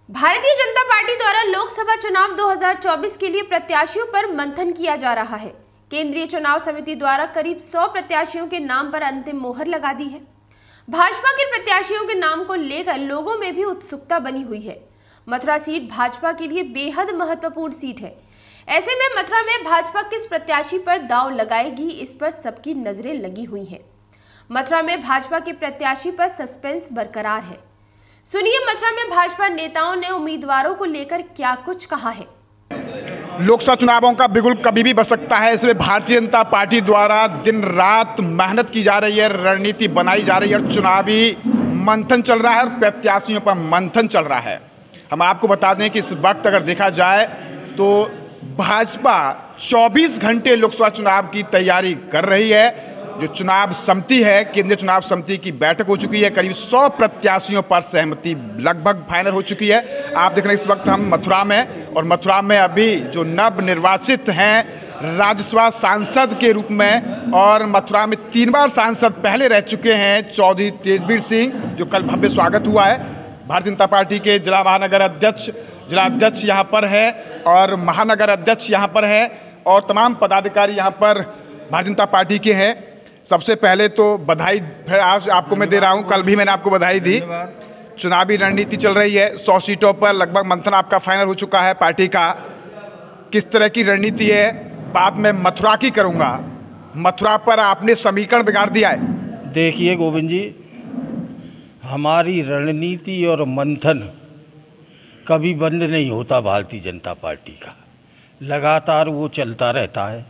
Bharatiya Janata party द्वारा लोकसभा चुनाव 2024 के लिए प्रत्याशियों पर मंथन किया जा रहा है। केंद्रीय चुनाव समिति द्वारा करीब 100 प्रत्याशियों के नाम पर अंतिम मोहर लगा दी है। भाजपा के प्रत्याशियों के नाम को लेकर लोगों में भी उत्सुकता बनी हुई है। मथुरा सीट भाजपा के लिए बेहद महत्वपूर्ण सीट है। ऐसे में मथुरा में भाजपा किस प्रत्याशी पर दांव लगाएगी, इस पर सबकी नजरें लगी हुई हैं। मथुरा में भाजपा के प्रत्याशी पर सस्पेंस बरकरार है। सुनिए मथुरा में भाजपा नेताओं ने उम्मीदवारों को लेकर क्या कुछ कहा है। लोकसभा चुनावों का बिगुल कभी भी बच सकता है। इसमें भारतीय जनता पार्टी द्वारा दिन रात मेहनत की जा रही है, रणनीति बनाई जा रही है और चुनावी मंथन चल रहा है और प्रत्याशियों पर मंथन चल रहा है। हम आपको बता दें कि इस वक्त अगर देखा जाए तो भाजपा 24 घंटे लोकसभा चुनाव की तैयारी कर रही है। जो चुनाव समिति है, केंद्रीय चुनाव समिति की बैठक हो चुकी है। करीब 100 प्रत्याशियों पर सहमति लगभग फाइनल हो चुकी है। आप देख रहे हैं इस वक्त हम मथुरा में, और मथुरा में अभी जो नव निर्वाचित हैं राज्यसभा सांसद के रूप में, और मथुरा में 3 बार सांसद पहले रह चुके हैं चौधरी तेजवीर सिंह, जो कल भव्य स्वागत हुआ है। भारतीय जनता पार्टी के जिला महानगर अध्यक्ष, जिलाध्यक्ष यहाँ पर है और महानगर अध्यक्ष यहाँ पर है और तमाम पदाधिकारी यहाँ पर भारतीय जनता पार्टी के हैं। सबसे पहले तो बधाई फिर आज आपको मैं दे रहा हूँ, कल भी मैंने आपको बधाई दी। चुनावी रणनीति चल रही है, 100 सीटों पर लगभग मंथन आपका फाइनल हो चुका है पार्टी का। किस तरह की रणनीति है, बात मैं मथुरा की करूँगा। मथुरा पर आपने समीकरण बिगाड़ दिया है। देखिए गोविंद जी, हमारी रणनीति और मंथन कभी बंद नहीं होता। भारतीय जनता पार्टी का लगातार वो चलता रहता है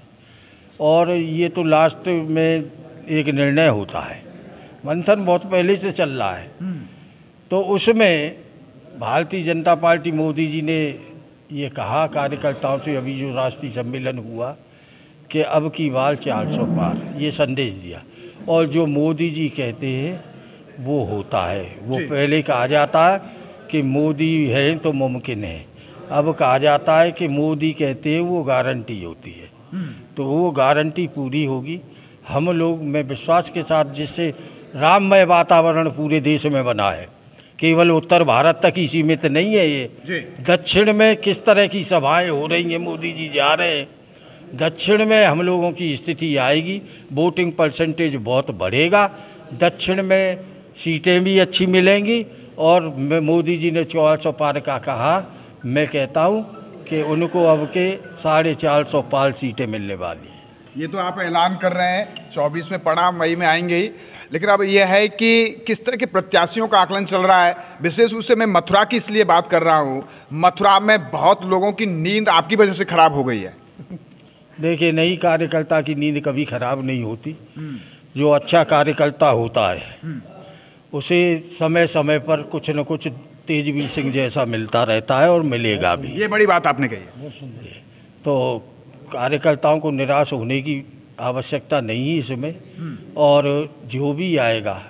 और ये तो लास्ट में एक निर्णय होता है। मंथन बहुत पहले से चल रहा है। तो उसमें भारतीय जनता पार्टी, मोदी जी ने ये कहा कार्यकर्ताओं से, अभी जो राष्ट्रीय सम्मेलन हुआ, कि अब की बार 400 पार, ये संदेश दिया। और जो मोदी जी कहते हैं वो होता है। वो पहले कहा जाता है कि मोदी है तो मुमकिन है, अब कहा जाता है कि मोदी कहते हैं वो गारंटी होती है। तो वो गारंटी पूरी होगी। हम लोग मैं विश्वास के साथ, जिससे राममय वातावरण पूरे देश में बना है, केवल उत्तर भारत तक ही सीमित नहीं है ये। दक्षिण में किस तरह की सभाएं हो रही हैं, मोदी जी जा रहे हैं, दक्षिण में हम लोगों की स्थिति आएगी। वोटिंग परसेंटेज बहुत बढ़ेगा, दक्षिण में सीटें भी अच्छी मिलेंगी। और मोदी जी ने 400 पार का कहा, मैं कहता हूँ कि उनको अब के 450 पार सीटें मिलने वाली हैं। ये तो आप ऐलान कर रहे हैं, 24 में पड़ा, मई में आएंगे ही। लेकिन अब यह है कि किस तरह के प्रत्याशियों का आकलन चल रहा है। विशेष रूप से मैं मथुरा की इसलिए बात कर रहा हूँ, मथुरा में बहुत लोगों की नींद आपकी वजह से खराब हो गई है। देखिए, नई कार्यकर्ता की नींद कभी खराब नहीं होती। जो अच्छा कार्यकर्ता होता है उसे समय समय पर कुछ न कुछ तेजवीर सिंह जैसा मिलता रहता है और मिलेगा भी। ये बड़ी बात आपने कही है। तो कार्यकर्ताओं को निराश होने की आवश्यकता नहीं है इसमें। और जो भी आएगा,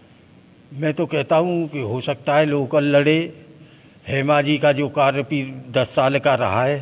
मैं तो कहता हूँ कि हो सकता है लोकल लड़े। हेमा जी का जो कार्य 10 साल का रहा है,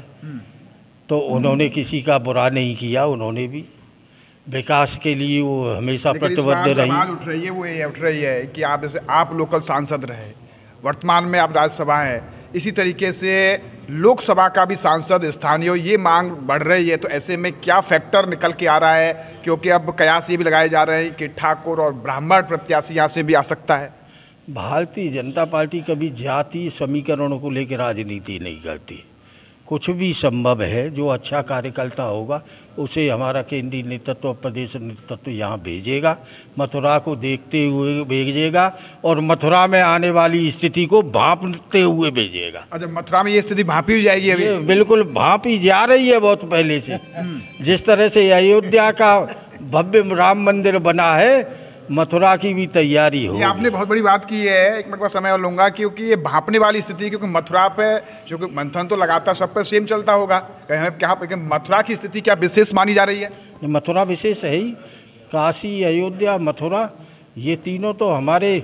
तो उन्होंने किसी का बुरा नहीं किया। उन्होंने भी विकास के लिए वो हमेशा प्रतिबद्ध रही। उठ रही है कि आप जैसे आप लोकल सांसद रहे, वर्तमान में आप राज्यसभा हैं, इसी तरीके से लोकसभा का भी सांसद स्थानीय हो, ये मांग बढ़ रही है। तो ऐसे में क्या फैक्टर निकल के आ रहा है, क्योंकि अब कयास ये भी लगाए जा रहे हैं कि ठाकुर और ब्राह्मण प्रत्याशी यहाँ से भी आ सकता है। भारतीय जनता पार्टी कभी जाति समीकरणों को लेकर राजनीति नहीं करती। कुछ भी संभव है। जो अच्छा कार्यकर्ता होगा उसे हमारा केंद्रीय नेतृत्व और प्रदेश नेतृत्व यहाँ भेजेगा, मथुरा को देखते हुए भेजेगा और मथुरा में आने वाली स्थिति को भांपते हुए भेजेगा। अच्छा, मथुरा में ये स्थिति भांपी भी जाएगी अभी? बिल्कुल भांपी जा रही है बहुत पहले से। जिस तरह से अयोध्या का भव्य राम मंदिर बना है, मथुरा की भी तैयारी हो। ये आपने बहुत बड़ी बात की है। एक मिनट का समय और लूँगा, क्योंकि ये भांपने वाली स्थिति, क्योंकि मथुरा पे जो कि मंथन तो लगातार सब पे सेम चलता होगा, कहीं मथुरा की स्थिति क्या विशेष मानी जा रही है? मथुरा विशेष है ही। काशी, अयोध्या, मथुरा, ये तीनों तो हमारे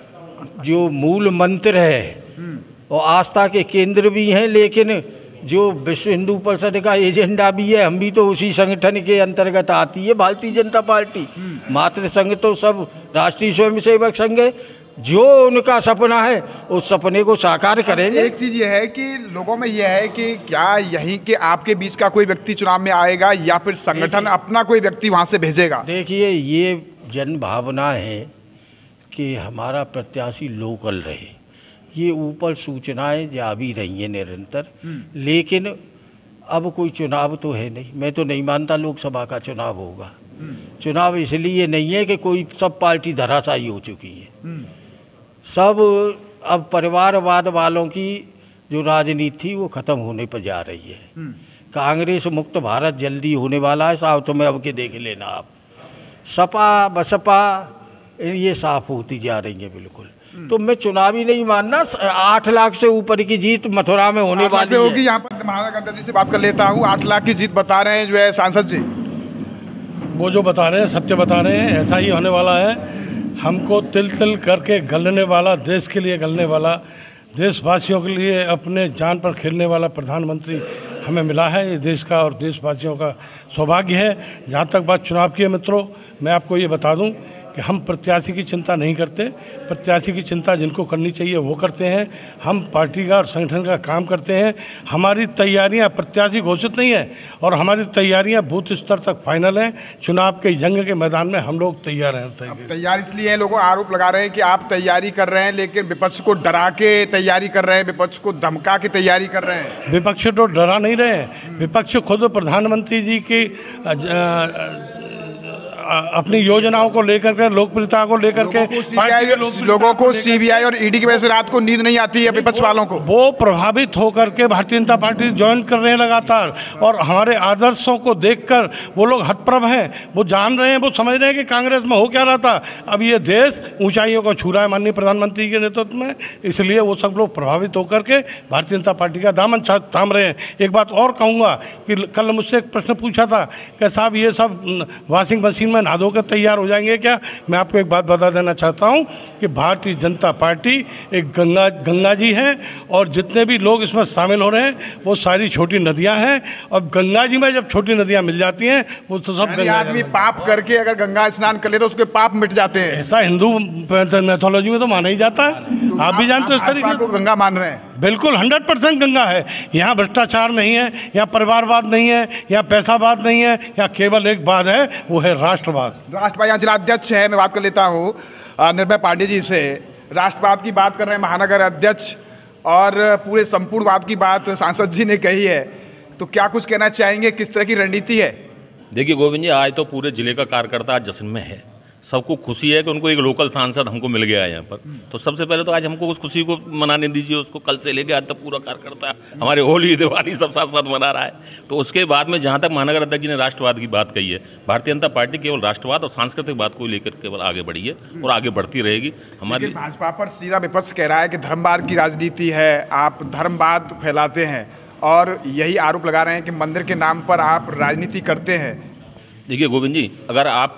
जो मूल मंत्र है और आस्था के केंद्र भी हैं। लेकिन जो विश्व हिंदू परिषद का एजेंडा भी है, हम भी तो उसी संगठन के अंतर्गत आती है भारतीय जनता पार्टी। मातृ संघ तो सब राष्ट्रीय स्वयंसेवक संघ है, जो उनका सपना है उस सपने को साकार करेंगे। एक चीज़ ये है कि लोगों में ये है कि क्या यहीं के आपके बीच का कोई व्यक्ति चुनाव में आएगा या फिर संगठन अपना कोई व्यक्ति वहाँ से भेजेगा? देखिए, ये जन भावना है कि हमारा प्रत्याशी लोकल रहे। ये ऊपर सूचनाएं जा भी रही हैं निरंतर, लेकिन अब कोई चुनाव तो है नहीं। मैं तो नहीं मानता लोकसभा का चुनाव होगा। चुनाव इसलिए नहीं है कि कोई सब पार्टी धराशायी हो चुकी है। सब अब परिवारवाद वालों की जो राजनीति थी वो ख़त्म होने पर जा रही है। कांग्रेस मुक्त भारत जल्दी होने वाला है साहब, तुम्हें अब के देख लेना आप। सपा बसपा ये साफ होती जा रही है बिल्कुल। तो मैं चुनावी नहीं मानना। 8 लाख से ऊपर की जीत मथुरा में होने वाली होगी। यहाँ पर महानगर अध्यक्ष जी से बात कर लेता हूँ। 8 लाख की जीत बता रहे हैं जो है सांसद जी। वो जो बता रहे हैं सत्य बता रहे हैं, ऐसा ही होने वाला है। हमको तिल तिल करके गलने वाला, देश के लिए गलने वाला, देशवासियों के लिए अपने जान पर खेलने वाला प्रधानमंत्री हमें मिला है। ये देश का और देशवासियों का सौभाग्य है। जहाँ तक बात चुनाव की है मित्रों, मैं आपको ये बता दूं कि हम प्रत्याशी की चिंता नहीं करते। प्रत्याशी की चिंता जिनको करनी चाहिए वो करते हैं। हम पार्टी का और संगठन का काम करते हैं। हमारी तैयारियां, प्रत्याशी घोषित नहीं है और हमारी तैयारियां बूथ स्तर तक फाइनल हैं। चुनाव के जंग के मैदान में हम लोग तैयार हैं। तैयार इसलिए हैं, लोग आरोप लगा रहे हैं कि आप तैयारी कर रहे हैं लेकिन विपक्ष को डरा के तैयारी कर रहे हैं, विपक्ष को धमका के तैयारी कर रहे हैं। विपक्ष तो डरा नहीं रहे हैं। विपक्ष खुद प्रधानमंत्री जी की अपनी योजनाओं को लेकर के, लोकप्रियता को लेकर के, लोगों को सीबीआई और ईडी की वजह से रात को नींद नहीं आती है विपक्ष वालों को। वो प्रभावित होकर के भारतीय जनता पार्टी ज्वाइन कर रहे हैं लगातार, और हमारे आदर्शों को देखकर वो लोग हतप्रभ हैं। वो जान रहे हैं, वो समझ रहे हैं कि कांग्रेस में हो क्या रहा था। अब ये देश ऊंचाइयों को छू रहा है माननीय प्रधानमंत्री के नेतृत्व में, इसलिए वो सब लोग प्रभावित होकर के भारतीय जनता पार्टी का दामन थाम रहे हैं। एक बात और कहूँगा कि कल मुझसे एक प्रश्न पूछा था कि साहब ये सब वॉशिंग मशीन में नहा धो कर तैयार हो जाएंगे क्या? मैं आपको एक बात बता देना चाहता हूं कि भारतीय जनता पार्टी एक गंगा जी है, और जितने भी लोग इसमें शामिल हो रहे हैं वो सारी छोटी नदियां हैं। और गंगा जी में जब छोटी नदियां मिल जाती हैं वो तो सब आदमी पाप करके अगर गंगा स्नान कर ले तो उसके पाप मिट जाते हैं। ऐसा हिंदू मैथोलॉजी में तो माना ही जाता है। तो आप भी जानते हो इस तरीके को गंगा मान रहे हैं। बिल्कुल 100% गंगा है। यहाँ भ्रष्टाचार नहीं है, यहाँ परिवारवाद नहीं है, यहाँ पैसावाद नहीं है, यहाँ केवल एक बात है, वो है राष्ट्रवाद। राष्ट्रवाद यहाँ जिलाध्यक्ष है, मैं बात कर लेता हूँ निर्भय पांडे जी से। राष्ट्रवाद की बात कर रहे हैं महानगर अध्यक्ष, और पूरे संपूर्णवाद की बात सांसद जी ने कही है, तो क्या कुछ कहना चाहेंगे, किस तरह की रणनीति है? देखिए गोविंद जी, आज तो पूरे जिले का कार्यकर्ता आज जश्न में है। सबको खुशी है कि उनको एक लोकल सांसद हमको मिल गया है यहाँ पर। तो सबसे पहले तो आज हमको उस खुशी को मनाने दीजिए उसको। कल से लेकर आज तक पूरा कार्यकर्ता हमारे होली दिवाली सब साथ साथ मना रहा है। तो उसके बाद में जहाँ तक महानगर अध्यक्ष जी ने राष्ट्रवाद की बात कही है, भारतीय जनता पार्टी केवल राष्ट्रवाद और सांस्कृतिक बात को लेकर केवल आगे बढ़ी है और आगे बढ़ती रहेगी। हमारी भाजपा पर सीधा विपक्ष कह रहा है कि धर्मवाद की राजनीति है, आप धर्मवाद फैलाते हैं, और यही आरोप लगा रहे हैं कि मंदिर के नाम पर आप राजनीति करते हैं। देखिए गोविंद जी, अगर आप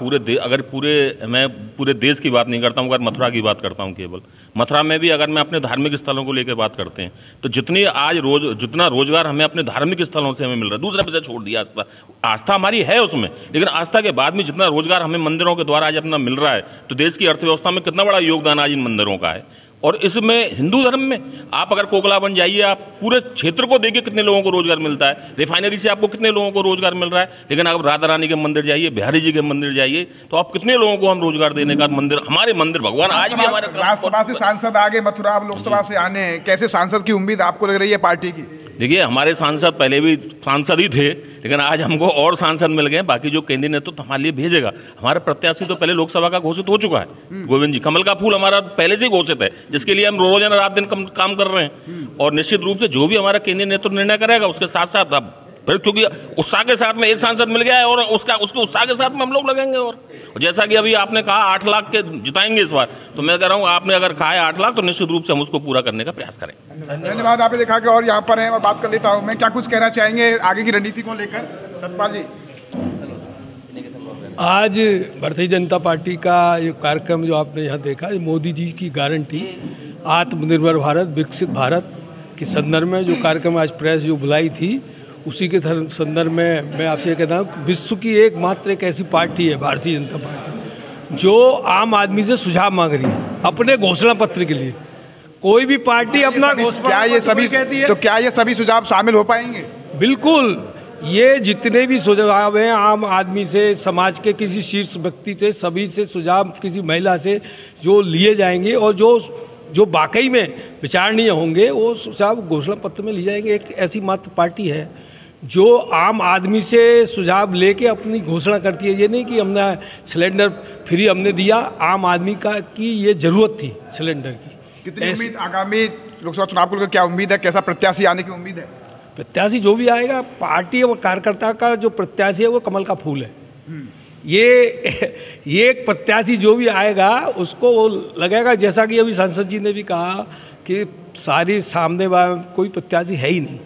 मैं पूरे देश की बात नहीं करता हूँ, अगर मथुरा की बात करता हूँ, केवल मथुरा में भी अगर मैं अपने धार्मिक स्थलों को लेकर बात करते हैं तो जितना रोजगार हमें अपने धार्मिक स्थलों से हमें मिल रहा है, दूसरा पैसा छोड़ दिया। आस्था हमारी है उसमें, लेकिन आस्था के बाद में जितना रोजगार हमें मंदिरों के द्वारा आज अपना मिल रहा है, तो देश की अर्थव्यवस्था में कितना बड़ा योगदान आज इन मंदिरों का है। और इसमें हिंदू धर्म में आप अगर कोकला बन जाइए, आप पूरे क्षेत्र को देखिए कितने लोगों को रोजगार मिलता है। रिफाइनरी से आपको कितने लोगों को रोजगार मिल रहा है। लेकिन आप राधा रानी के मंदिर जाइए, बिहारी जी के मंदिर जाइए, तो आप कितने लोगों को हम रोजगार देने का मंदिर, हमारे मंदिर भगवान आज भी हमारे। राज्यसभा से सांसद आगे मथुरा, अब लोकसभा से आने, कैसे सांसद की उम्मीद आपको लग रही है पार्टी की? देखिए, हमारे सांसद पहले भी सांसद ही थे, लेकिन आज हमको और सांसद मिल गए। बाकी जो केंद्रीय नेतृत्व तो हमारे लिए भेजेगा। हमारा प्रत्याशी तो पहले लोकसभा का घोषित हो चुका है गोविंद जी। कमल का फूल हमारा पहले से घोषित है, जिसके लिए हम रोजाना रात दिन काम कर रहे हैं। और निश्चित रूप से जो भी हमारा केंद्रीय नेतृत्व निर्णय करेगा उसके साथ साथ अब फिर, क्योंकि उत्साह के साथ में एक सांसद मिल गया है और उसके उत्साह के साथ में हम लोग लगेंगे। और जैसा कि अभी आपने कहा 8 लाख के जिताएंगे इस बार, तो मैं कह रहा हूँ आपने अगर कहा है 8 लाख, तो निश्चित रूप से हम उसको पूरा करने का प्रयास करें। धन्यवाद। आपने देखा कि और यहाँ पर हैं और बात कर लेता हूँ मैं, क्या कुछ कहना चाहेंगे आगे की रणनीति को लेकर सतपाल जी? आज भारतीय जनता पार्टी का ये कार्यक्रम जो आपने यहाँ देखा, मोदी जी की गारंटी आत्मनिर्भर भारत, विकसित भारत के संदर्भ में जो कार्यक्रम आज प्रेस जो बुलाई थी, उसी के संदर्भ में मैं आपसे कहता हूँ, विश्व की एकमात्र एक ऐसी पार्टी है भारतीय जनता पार्टी जो आम आदमी से सुझाव मांग रही है। अपने घोषणा पत्र के लिए। कोई भी पार्टी अपना क्या ये सभी कहती है, तो क्या ये सभी सुझाव शामिल हो पाएंगे? बिल्कुल, ये जितने भी सुझाव हैं आम आदमी से, समाज के किसी शीर्ष व्यक्ति से, सभी से सुझाव, किसी महिला से जो लिए जाएंगे और जो वाकई में विचारणीय होंगे वो सुझाव घोषणा पत्र में लिए जाएंगे। एक ऐसी मात्र पार्टी है जो आम आदमी से सुझाव लेके अपनी घोषणा करती है। ये नहीं कि हमने सिलेंडर फ्री हमने दिया, आम आदमी की ये ज़रूरत थी सिलेंडर की। कितनी उम्मीद आगामी लोकसभा चुनाव को लेकर, क्या उम्मीद है, कैसा प्रत्याशी आने की उम्मीद है? प्रत्याशी जो भी आएगा, पार्टी और कार्यकर्ता का जो प्रत्याशी है वो कमल का फूल है। ये एक प्रत्याशी जो भी आएगा उसको वो लगेगा, जैसा कि अभी सांसद जी ने भी कहा कि सारी सामने कोई प्रत्याशी है ही नहीं,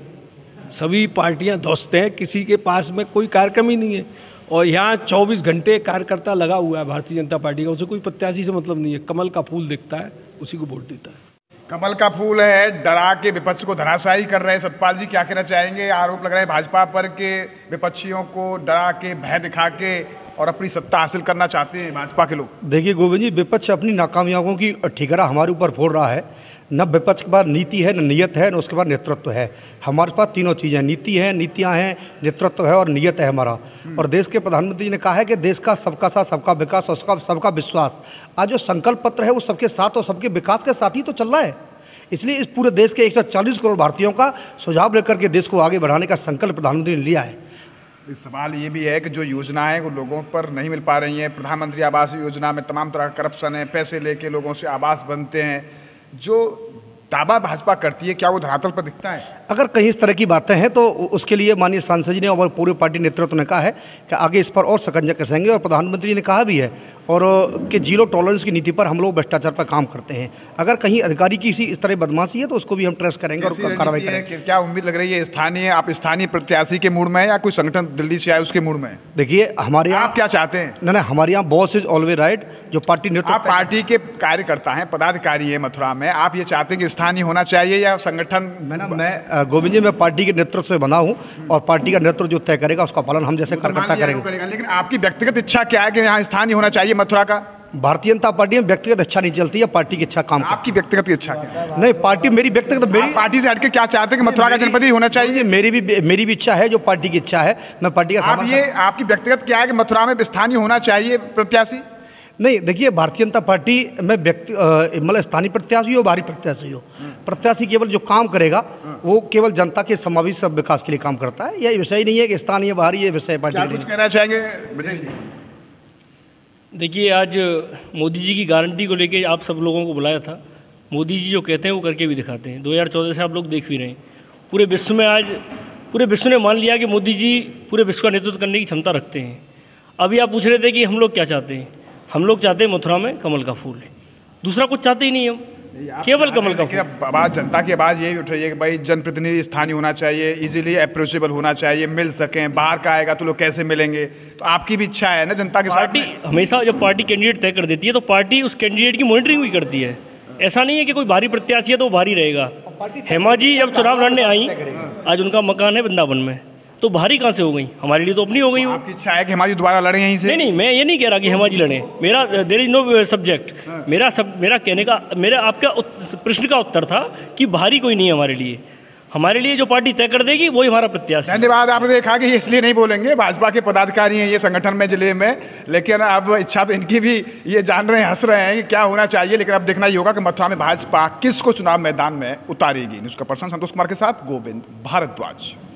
सभी पार्टियां ध्वस्त हैं, किसी के पास में कोई कार्यक्रम ही नहीं है। और यहाँ 24 घंटे कार्यकर्ता लगा हुआ है भारतीय जनता पार्टी का, उसे कोई प्रत्याशी से मतलब नहीं है। कमल का फूल दिखता है, उसी को वोट देता है। कमल का फूल है, डरा के विपक्ष को धराशायी कर रहे हैं। सतपाल जी क्या कहना चाहेंगे? आरोप लग रहे हैं भाजपा पर के विपक्षियों को डरा के, भय दिखा के और अपनी सत्ता हासिल करना चाहते हैं भाजपा के लोग। देखिए गोविंद जी, विपक्ष अपनी नाकामयाबियों की ठिकरा हमारे ऊपर फोड़ रहा है। न विपक्ष के पास नीति है, न नियत है, न उसके पास नेतृत्व है। हमारे पास तीनों चीज़ें, नीति है, नीतियां हैं, नेतृत्व है और नियत है हमारा। और देश के प्रधानमंत्री जी ने कहा है कि देश का सबका साथ, सबका विकास और सबका विश्वास। आज जो संकल्प पत्र है वो सबके साथ और सबके विकास के साथ ही तो चल रहा है। इसलिए इस पूरे देश के 140 करोड़ भारतीयों का सुझाव लेकर के देश को आगे बढ़ाने का संकल्प प्रधानमंत्री ने लिया है। सवाल ये भी है कि जो योजनाएं वो लोगों पर नहीं मिल पा रही हैं। प्रधानमंत्री आवास योजना में तमाम तरह का करप्शन है, पैसे लेके लोगों से आवास बनते हैं। जो दावा भाजपा करती है, क्या वो धरातल पर दिखता है? अगर कहीं इस तरह की बातें हैं तो उसके लिए माननीय सांसद जी ने और पूरे पार्टी नेतृत्व ने कहा है कि आगे इस पर और शिकंजा कसेंगे। और प्रधानमंत्री ने कहा भी है और कि जीरो टॉलरेंस की नीति पर हम लोग भ्रष्टाचार पर काम करते हैं। अगर कहीं अधिकारी की इस तरह बदमाशी है तो उसको भी हम ट्रेस करेंगे और कार्रवाई करेंगे। क्या उम्मीद लग रही है? आप स्थानीय प्रत्याशी के मूड में है या कोई संगठन दिल्ली से आए उसके मूड में है? देखिए हमारे यहाँ, आप क्या चाहते हैं? नहीं, हमारे यहाँ बॉस इज ऑलवेज राइट। जो पार्टी नेतृत्व, आप पार्टी के कार्यकर्ता हैं, पदाधिकारी हैं मथुरा में, आप ये चाहते हैं कि स्थानीय होना चाहिए या संगठन? मैं गोविंद जी, मैं पार्टी के नेतृत्व से बना हूं और पार्टी का नेतृत्व जो तय करेगा उसका पालन हम जैसे कार्यकर्ता करेंगे। लेकिन आपकी व्यक्तिगत इच्छा क्या है कि यहाँ स्थानीय होना चाहिए मथुरा का? भारतीय जनता पार्टी में व्यक्तिगत इच्छा नहीं चलती है, पार्टी की इच्छा काम। आपकी व्यक्तिगत इच्छा क्या? नहीं, पार्टी मेरी व्यक्तिगत, मेरी पार्टी से हटके क्या चाहते हैं कि मथुरा का जनपद होना चाहिए? मेरी भी इच्छा है, जो पार्टी की इच्छा है। मैं पार्टी का आपकी व्यक्तिगत क्या है कि मथुरा में स्थानीय होना चाहिए प्रत्याशी? नहीं, देखिए भारतीय जनता पार्टी में मतलब स्थानीय प्रत्याशी हो, बाहरी प्रत्याशी हो, प्रत्याशी केवल जो काम करेगा वो केवल जनता के समावेश सब विकास के लिए काम करता है। यह विषय नहीं है कि स्थानीय बाहरी, ये विषय पार्टी। कुछ कहना चाहेंगे ब्रजेश जी? देखिए, आज मोदी जी की गारंटी को लेके आप सब लोगों को बुलाया था। मोदी जी जो कहते हैं वो करके भी दिखाते हैं। 2014 से आप लोग देख भी रहे हैं, पूरे विश्व में आज पूरे विश्व ने मान लिया कि मोदी जी पूरे विश्व का नेतृत्व करने की क्षमता रखते हैं। अभी आप पूछ रहे थे कि हम लोग क्या चाहते हैं। हम लोग चाहते हैं मथुरा में कमल का फूल, दूसरा कुछ चाहते ही नहीं हम, केवल कमल का फूल। आवाज़, जनता की आवाज़ यही उठ रही है कि भाई जनप्रतिनिधि स्थानीय होना चाहिए, इजीली अप्रोचेबल होना चाहिए, मिल सकें। बाहर का आएगा तो लोग कैसे मिलेंगे? तो आपकी भी इच्छा है ना जनता के साथ? पार्टी हमेशा जब पार्टी कैंडिडेट तय कर देती है तो पार्टी उस कैंडिडेट की मॉनिटरिंग भी करती है। ऐसा नहीं है कि कोई भारी प्रत्याशी है तो वो भारी रहेगा। हेमा जी जब चुनाव लड़ने आई, आज उनका मकान है वृंदावन में, तो भारी कहाँ से हो गई? हमारे लिए तो अपनी हो गई वो। आपकी इच्छा है कि हेमा जी दोबारा लड़े यहीं से? नहीं, मैं ये नहीं कह रहा कि हेमा जी लड़े। मेरा देयर इज नो सब्जेक्ट। मेरा कहने का, मेरा आपका प्रश्न का उत्तर था कि भारी कोई नहीं है हमारे लिए। हमारे लिए जो पार्टी तय कर देगी वही हमारा प्रत्याशी। धन्यवाद। आपने देखा कि इसलिए नहीं बोलेंगे, भाजपा के पदाधिकारी हैं ये संगठन में, जिले में, लेकिन अब इच्छा तो इनकी भी ये जान रहे हैं, हंस रहे हैं कि क्या होना चाहिए। लेकिन अब देखना ही होगा कि मथुरा में भाजपा किसको चुनाव मैदान में उतारेगी। न्यूज़ का पर्सन संतोष कुमार के साथ गोविंद भारद्वाज।